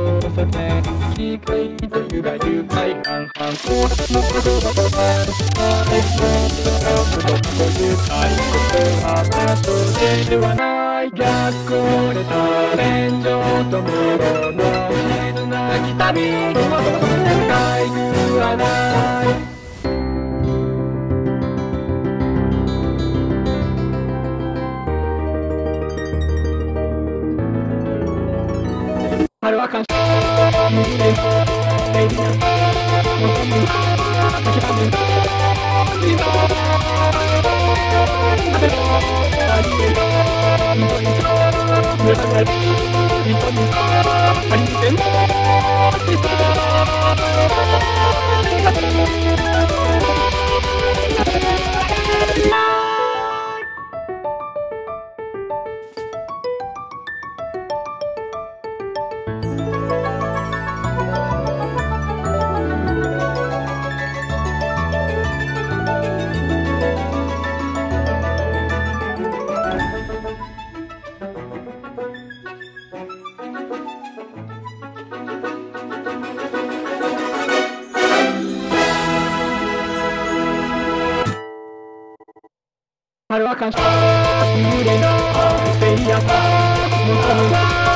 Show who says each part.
Speaker 1: 交差点機械と愉快愉快半々紅白の言葉とか愛の歌うと愉快告白ではない逆これた天井と室の静なき旅深いくはない春は感謝無理でレイディアもとに秋葉に今風のありえ緑と紫人にありてん春は感謝幽霊のせいやさもとも